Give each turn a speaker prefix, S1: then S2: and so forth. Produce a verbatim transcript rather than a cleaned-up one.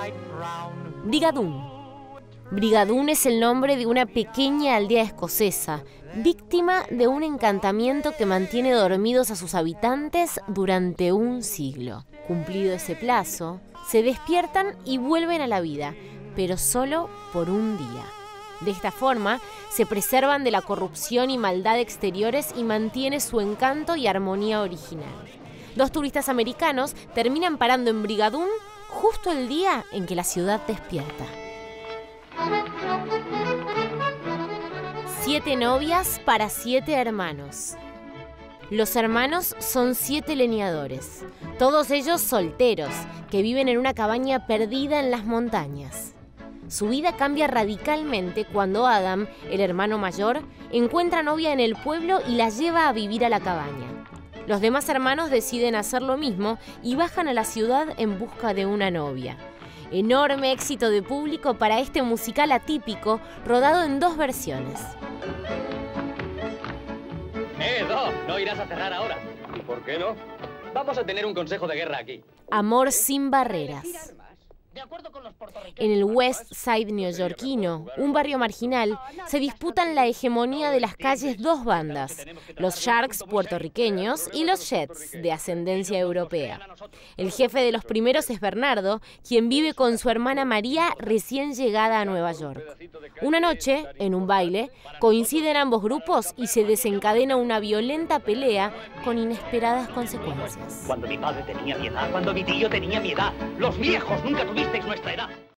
S1: Brigadoon. Brigadoon es el nombre de una pequeña aldea escocesa, víctima de un encantamiento que mantiene dormidos a sus habitantes durante un siglo. Cumplido ese plazo, se despiertan y vuelven a la vida, pero solo por un día. De esta forma, se preservan de la corrupción y maldad exteriores y mantiene su encanto y armonía original. Dos turistas americanos terminan parando en Brigadoon justo el día en que la ciudad despierta. Siete novias para siete hermanos. Los hermanos son siete leñadores, todos ellos solteros, que viven en una cabaña perdida en las montañas. Su vida cambia radicalmente cuando Adam, el hermano mayor, encuentra novia en el pueblo y la lleva a vivir a la cabaña. Los demás hermanos deciden hacer lo mismo y bajan a la ciudad en busca de una novia. Enorme éxito de público para este musical atípico, rodado en dos versiones.
S2: ¡Eh, Doc! No irás a cerrar ahora. ¿Y por qué no? Vamos a tener un consejo de guerra aquí.
S1: Amor sin barreras. En el West Side neoyorquino, un barrio marginal, se disputan la hegemonía de las calles dos bandas, los Sharks puertorriqueños y los Jets de ascendencia europea. El jefe de los primeros es Bernardo, quien vive con su hermana María recién llegada a Nueva York. Una noche, en un baile, coinciden ambos grupos y se desencadena una violenta pelea con inesperadas consecuencias.
S3: Cuando mi padre tenía mi edad, cuando mi tío tenía mi edad, los viejos nunca tuvisteis nuestra edad.